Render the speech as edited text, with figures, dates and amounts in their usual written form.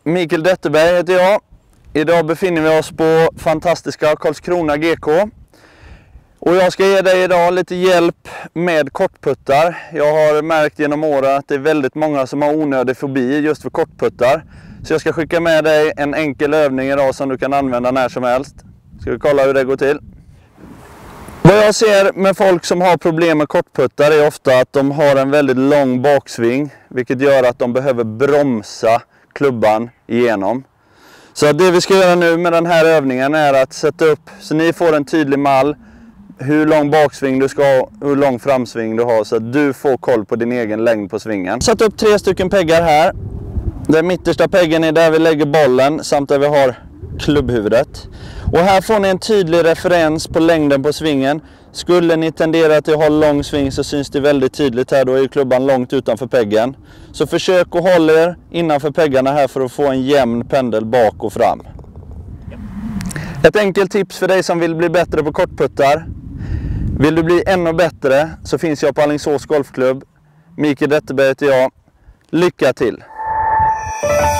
Mikael Detterberg heter jag. Idag befinner vi oss på fantastiska Karlskrona GK. Och jag ska ge dig idag lite hjälp med kortputtar. Jag har märkt genom åren att det är väldigt många som har onödig fobi just för kortputtar. Så jag ska skicka med dig en enkel övning idag som du kan använda när som helst. Ska vi kolla hur det går till. Vad jag ser med folk som har problem med kortputtar är ofta att de har en väldigt lång baksving. Vilket gör att de behöver bromsa klubban igenom. Så det vi ska göra nu med den här övningen är att sätta upp så ni får en tydlig mall. Hur lång baksving du ska ha, hur lång framsving du har så att du får koll på din egen längd på svingen. Sätt upp 3 stycken peggar här. Den mittersta peggen är där vi lägger bollen samt där vi har klubbhuvudet. Och här får ni en tydlig referens på längden på svingen. Skulle ni tendera till att ha lång sving så syns det väldigt tydligt här. Då är klubban långt utanför peggen. Så försök att hålla er innanför peggarna här för att få en jämn pendel bak och fram. Ett enkelt tips för dig som vill bli bättre på kortputtar. Vill du bli ännu bättre så finns jag på Alingsås Golfklubb. Mikael Detterberg heter jag. Lycka till!